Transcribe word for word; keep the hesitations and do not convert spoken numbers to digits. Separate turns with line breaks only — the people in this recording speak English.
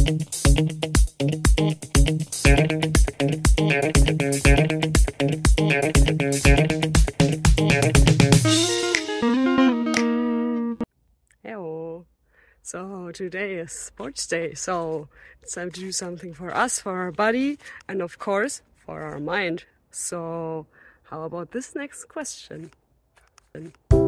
Hello. So today is sports day, so it's time to do something for us, for our body, and of course for our mind. So how about this next question?